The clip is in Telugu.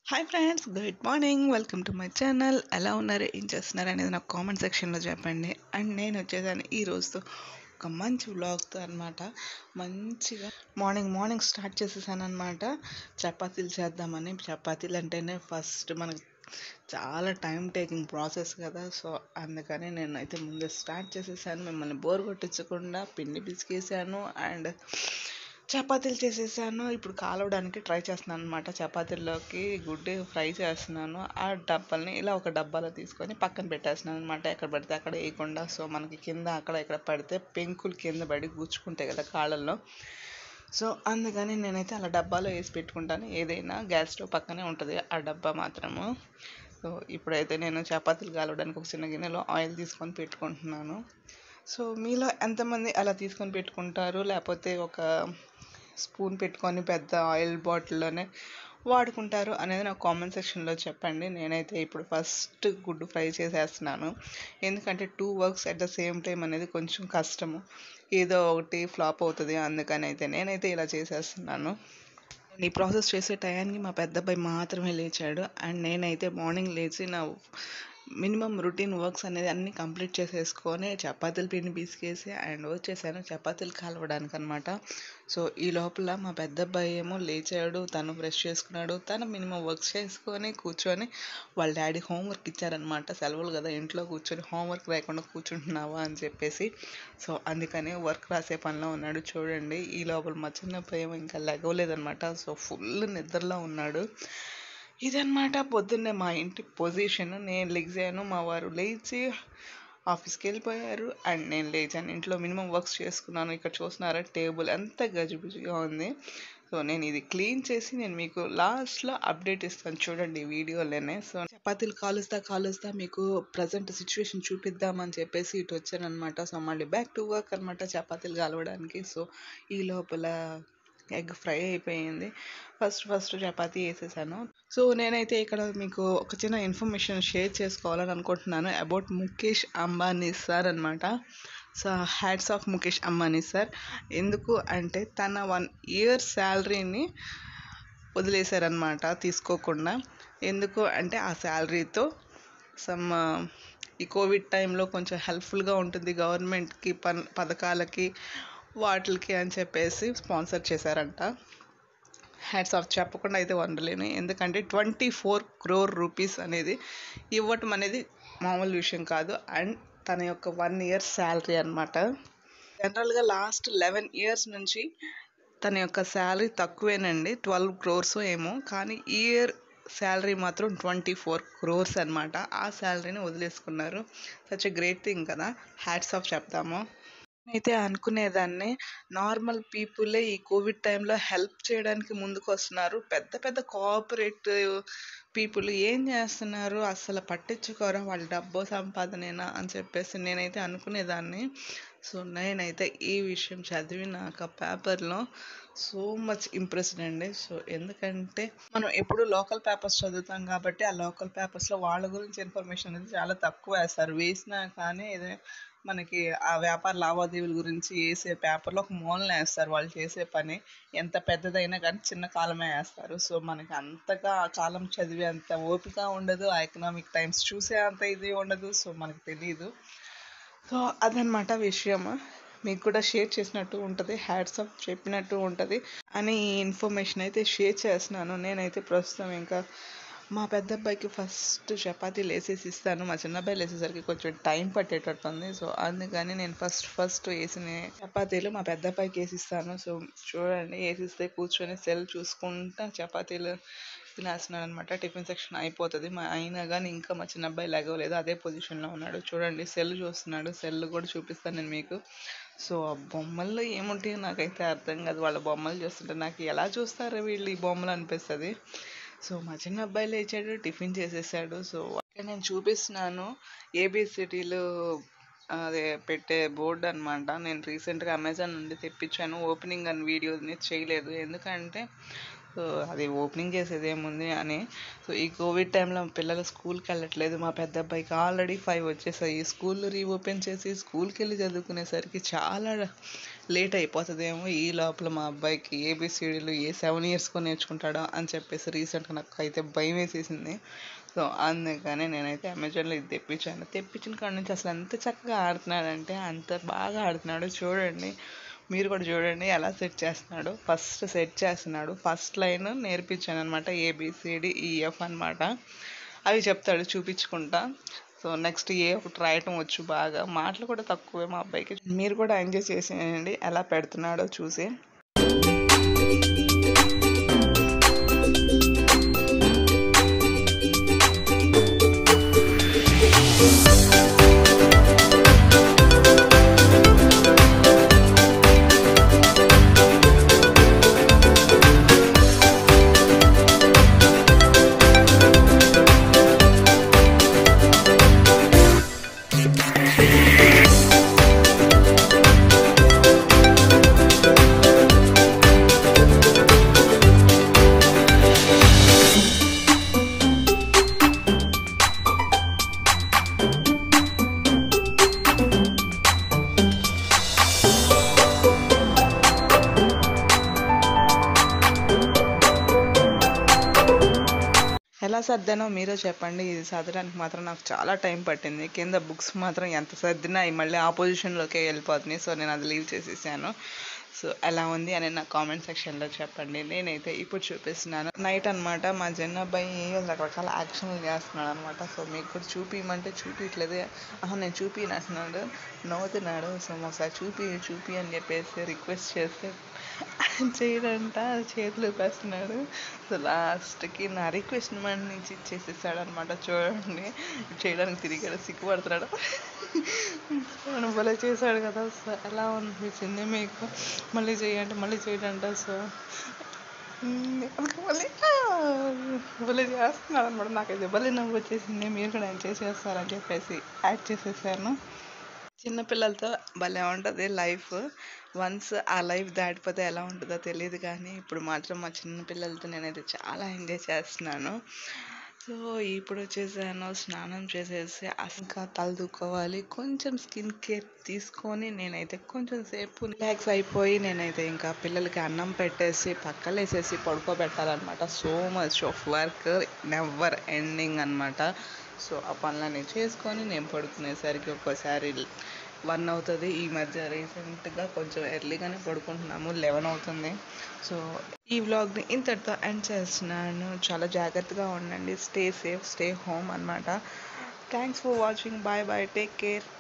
Hi friends, good morning. Welcome to my channel. ఎలా ఉన్నారు, ఏం చేస్తున్నారు అనేది నాకు కామెంట్ సెక్షన్లో చెప్పండి. అండ్ నేను వచ్చేసాను ఈ రోజుతో ఒక మంచి వ్లాగ్తో అనమాట. మంచిగా మార్నింగ్ స్టార్ట్ చేసేసాను అనమాట. చపాతీలు చేద్దామని. చపాతీలు అంటేనే ఫస్ట్ మనకు చాలా టైం టేకింగ్ ప్రాసెస్ కదా. సో అందుకని నేనైతే ముందే స్టార్ట్ చేసేసాను. మిమ్మల్ని బోర్ కొట్టించకుండా పిండి పిసికేసాను అండ్ చపాతీలు చేసేసాను. ఇప్పుడు కాలవడానికి ట్రై చేస్తున్నాను అనమాట. చపాతీల్లోకి గుడ్డు ఫ్రై చేస్తున్నాను. ఆ డబ్బాల్ని ఇలా ఒక డబ్బాలో తీసుకొని పక్కన పెట్టేస్తున్నాను అనమాట. ఎక్కడ పడితే అక్కడ వేయకుండా. సో మనకి కింద అక్కడ ఇక్కడ పడితే పెంకులు కింద పడి గుచ్చుకుంటాయి కదా కాళ్ళల్లో. సో అందుకని నేనైతే అలా డబ్బాలో వేసి పెట్టుకుంటాను. ఏదైనా గ్యాస్ స్టవ్ పక్కనే ఉంటుంది ఆ డబ్బా మాత్రము. సో ఇప్పుడైతే నేను చపాతీలు కాలవడానికి ఒక చిన్న గిన్నెలో ఆయిల్ తీసుకొని పెట్టుకుంటున్నాను. సో మీలో ఎంతమంది అలా తీసుకొని పెట్టుకుంటారు, లేకపోతే ఒక స్పూన్ పెట్టుకొని పెద్ద ఆయిల్ బాటిల్లోనే వాడుకుంటారు అనేది నాకు కామెంట్ సెక్షన్లో చెప్పండి. నేనైతే ఇప్పుడు ఫస్ట్ గుడ్డు ఫ్రై చేసేస్తున్నాను. ఎందుకంటే 2 works at the same time అనేది కొంచెం కష్టము. ఏదో ఒకటి ఫ్లాప్ అవుతుంది. అందుకని అయితే నేనైతే ఇలా చేసేస్తున్నాను. ఈ ప్రాసెస్ చేసే టయానికి మా పెద్ద అబ్బాయి మాత్రమే లేచాడు. అండ్ నేనైతే మార్నింగ్ లేచి నా మినిమం రొటీన్ వర్క్స్ అనేది అన్నీ కంప్లీట్ చేసేసుకొని చపాతీల పిండి పిసికేసి అండ్ వచ్చేసాను చపాతీలు కాలవడానికి అనమాట. సో ఈ లోపల మా పెద్ద అబ్బాయి ఏమో లేచాడు, తను బ్రష్ చేసుకున్నాడు, తను మినిమం వర్క్స్ చేసుకొని కూర్చొని వాళ్ళ డాడీ హోంవర్క్ ఇచ్చారనమాట. సెలవులు కదా, ఇంట్లో కూర్చొని హోంవర్క్ రాయకుండా కూర్చుంటున్నావా అని చెప్పేసి. సో అందుకని వర్క్ రాసే పనిలో ఉన్నాడు. చూడండి, ఈ లోపల మా చిన్నప్పుడు ఏమో ఇంకా లెగవలేదనమాట. సో ఫుల్ నిద్రలో ఉన్నాడు. ఇదనమాట పొద్దున్నే మా ఇంటి పొజిషన్. నేను లెగ్సాను, మా వారు లేచి ఆఫీస్కి వెళ్ళిపోయారు అండ్ నేను లేచాను. ఇంట్లో మినిమం వర్క్స్ చేసుకున్నాను. ఇక్కడ చూస్తున్నారా టేబుల్ ఎంత గజిబిజిగా ఉంది. సో నేను ఇది క్లీన్ చేసి నేను మీకు లాస్ట్లో అప్డేట్ ఇస్తాను, చూడండి వీడియోలోనే. సో చపాతీలు కాలుస్తా మీకు ప్రజెంట్ సిచ్యువేషన్ చూపిద్దామని చెప్పేసి ఇటు వచ్చాను అనమాట. సో మళ్ళీ బ్యాక్ టు వర్క్ అనమాట చపాతీలు కాలవడానికి. సో ఈ లోపల ఎగ్ ఫ్రై అయిపోయింది. ఫస్ట్ చపాతీ వేసేసాను. సో నేనైతే ఇక్కడ మీకు ఒక చిన్న ఇన్ఫర్మేషన్ షేర్ చేసుకోవాలని అనుకుంటున్నాను అబౌట్ ముఖేష్ అంబానీ సార్ అనమాట. So hats off Mukesh Ambani sir. ఎందుకు అంటే తన 1 ఇయర్ శాలరీని వదిలేశారనమాట తీసుకోకుండా. ఎందుకు అంటే ఆ శాలరీతో సమ్ ఈ కోవిడ్ టైంలో కొంచెం హెల్ప్ఫుల్గా ఉంటుంది గవర్నమెంట్కి, పథకాలకి వాటికి అని చెప్పేసి స్పాన్సర్ చేశారంట. హ్యాట్స్ ఆఫ్, చెప్పకుండా అయితే ఉండలేను. ఎందుకంటే 24 crore రూపీస్ అనేది ఇవ్వటం అనేది మామూలు విషయం కాదు. అండ్ తన యొక్క 1 ఇయర్ శాలరీ అనమాట. జనరల్గా లాస్ట్ 11 ఇయర్స్ నుంచి తన యొక్క శాలరీ తక్కువేనండి, 12 crores ఏమో. కానీ ఈ ఇయర్ శాలరీ మాత్రం 24 crores అనమాట. ఆ శాలరీని వదిలేసుకున్నారు. సచ్ ఎ గ్రేట్ థింగ్ కదా, హ్యాట్స్ ఆఫ్ చెప్తాము. అయితే అనుకునేదాన్ని నార్మల్ పీపులే ఈ కోవిడ్ టైంలో హెల్ప్ చేయడానికి ముందుకు వస్తున్నారు. పెద్ద పెద్ద కోఆపరేటివ్ పీపుల్ ఏం చేస్తున్నారు, అసలు పట్టించుకోరా, వాళ్ళ డబ్బు సంపాదనేనా అని చెప్పేసి నేనైతే అనుకునేదాన్ని. సో నేనైతే ఈ విషయం చదివినాక పేపర్లో సో మచ్ ఇంప్రెస్డ్ అండి. సో ఎందుకంటే మనం ఎప్పుడు లోకల్ పేపర్స్ చదువుతాం కాబట్టి ఆ లోకల్ పేపర్స్లో వాళ్ళ గురించి ఇన్ఫర్మేషన్ అనేది చాలా తక్కువ వేస్తారు. వేసినా కానీ మనకి ఆ వ్యాపార లావాదేవీల గురించి వేసే పేపర్లో ఒక మూలన వేస్తారు. వాళ్ళు చేసే పని ఎంత పెద్దదైనా కానీ చిన్న కాలమే వేస్తారు. సో మనకి అంతగా ఆ కాలం చదివే అంత ఓపిక ఉండదు, ఆ ఎకనామిక్ టైమ్స్ చూసే అంత ఇది ఉండదు. సో మనకు తెలియదు. సో అదనమాట విషయం. మీకు కూడా షేర్ చేసినట్టు ఉంటుంది, హ్యాట్స్ ఆఫ్ చెప్పినట్టు ఉంటుంది అని ఈ ఇన్ఫర్మేషన్ అయితే షేర్ చేస్తున్నాను. నేనైతే ప్రస్తుతం ఇంకా మా పెద్ద అబ్బాయికి ఫస్ట్ చపాతీలు వేసేసి ఇస్తాను. మా చిన్న అబ్బాయిలు వేసేసరికి కొంచెం టైం పట్టేటట్టుంది. సో అందుకని నేను ఫస్ట్ వేసిన చపాతీలు మా పెద్ద అబ్బాయికి వేసిస్తాను. సో చూడండి, వేసిస్తే కూర్చొని సెల్ చూసుకుంటా చపాతీలు తినేస్తున్నాడు అనమాట. టిఫిన్ సెక్షన్ అయిపోతుంది. అయినా కానీ ఇంకా మా చిన్న అబ్బాయి లెగవలేదు, అదే పొజిషన్లో ఉన్నాడు. చూడండి, సెల్ చూస్తున్నాడు. సెల్ కూడా చూపిస్తాను నేను మీకు. సో ఆ బొమ్మల్లో ఏముంటాయో నాకైతే అర్థం కాదు. వాళ్ళ బొమ్మలు చూస్తుంటే నాకు ఎలా చూస్తారో వీళ్ళు ఈ బొమ్మలు అనిపిస్తుంది. సో మా చిన్న అబ్బాయి లేచాడు, టిఫిన్ చేసేసాడు. సో అక్కడ నేను చూపిస్తున్నాను ఏబిసిడీలు అదే పెట్టే బోర్డు అనమాట. నేను రీసెంట్గా అమెజాన్ నుండి తెప్పించాను. ఓపెనింగ్ అని వీడియోని చేయలేదు, ఎందుకంటే సో అది ఓపెనింగ్ చేసేది ఏముంది అని. సో ఈ కోవిడ్ టైంలో పిల్లలు స్కూల్కి వెళ్ళట్లేదు. మా పెద్ద అబ్బాయికి ఆల్రెడీ 5 వచ్చేసాయి. స్కూల్ రీఓపెన్ చేసి స్కూల్కి వెళ్ళి చదువుకునేసరికి చాలా లేట్ అయిపోతుందేమో ఈ లోపల మా అబ్బాయికి ఏబిసిడీలు 7 ఇయర్స్‌కో నేర్చుకుంటాడో అని చెప్పేసి రీసెంట్‌గా నాకైతే భయం వేసేసింది. సో, అందుకని నేనైతే అమెజాన్‌లో ఇది తెప్పించాను. తెప్పించిన కాడ నుంచి అసలు ఎంత చక్కగా ఆడుతున్నాడంటే అంత బాగా ఆడుతున్నాడు. చూడండి. మీరు కూడా చూడండి ఎలా సెట్ చేస్తున్నాడో. ఫస్ట్ సెట్ చేస్తున్నాడు. ఫస్ట్ లైన్ నేర్పించాననమాట. ఏబిసిడి, ఈఎఫ్ అనమాట. అవి చెప్తాడు చూపించుకుంటా. సో, నెక్స్ట్ ఏ ఒకటి రాయటం వచ్చు బాగా. మాటలు కూడా తక్కువే మా అబ్బాయికి. మీరు కూడా ఎంజాయ్ చేసేయండి ఎలా పెడుతున్నాడో చూసి. ఎలా సర్దానో మీరే చెప్పండి. ఇది సర్దడానికి మాత్రం నాకు చాలా టైం పట్టింది. కింద బుక్స్ మాత్రం ఎంత సర్దినా అవి మళ్ళీ ఆ పొజిషన్‌లోకే వెళ్ళిపోతున్నాయి. సో, నేను అది లీవ్ చేసేసాను. సో, ఎలా ఉంది అని నా కామెంట్ సెక్షన్‌లో చెప్పండి. నేనైతే ఇప్పుడు చూపిస్తున్నాను. నైట్ అనమాట. మా చిన్నబ్బాయి రకరకాల యాక్షన్‌లు చేస్తున్నాడనమాట. సో, మీకు కూడా చూపియమంటే చూపియట్లేదు. నేను చూపియను అంటున్నాడు. నవ్వుతున్నాడు. సో, ఒకసారి చూపి అని చెప్పేసి రిక్వెస్ట్ చేస్తే చేయడంట. చేతులు ఊపేస్తున్నాడు. సో, లాస్ట్‌కి నా రిక్వెస్ట్ మన్నించి ఇచ్చేసేసాడనమాట. చూడండి చేయడానికి తిరిగాడు. సిగ్గుపడుతున్నాడు. భలే చేశాడు కదా! సో, ఎలా అనిపించింది మీకు? మళ్ళీ చేయండి మళ్ళీ చేయండంట. సో, మళ్ళీ భలే చేస్తున్నాడు అనమాట. నాకైతే భలే నవ్వు వచ్చేసింది. మీరు కూడా ఎంజాయ్ చేస్తారని చెప్పేసి యాడ్ చేసేసాను. చిన్నపిల్లలతో భలే ఉంటుంది లైఫ్. వన్స్ ఆ లైఫ్ దాటిపోతే ఎలా ఉంటుందో తెలియదు కానీ ఇప్పుడు మాత్రం మా చిన్నపిల్లలతో నేనైతే చాలా ఎంజాయ్ చేస్తున్నాను. సో, ఇప్పుడు వచ్చేసాను. స్నానం చేసేసి ఇంకా తల దూకోవాలి. కొంచెం స్కిన్ కేర్ తీసుకొని నేనైతే కొంచెం సేపు రిలాక్స్ అయిపోయి నేనైతే ఇంకా పిల్లలకి అన్నం పెట్టేసి పక్కలేసేసి పడుకోబెట్టాలన్నమాట. So much of work, never ending అనమాట. సో, ఆ పనులన్నీ చేసుకొని నేను పడుకునేసరికి ఒక్కోసారి 1 అవుతుంది. ఈ మధ్య రీసెంట్గా కొంచెం ఎర్లీగానే పడుకుంటున్నాము. 11 అవుతుంది. సో, ఈ వ్లాగ్ని ఇంతటితో ఎండ్ చేస్తున్నాను. చాలా జాగ్రత్తగా ఉండండి. స్టే సేఫ్, స్టే హోమ్ అనమాట. Thanks for watching. Bye bye. Take care.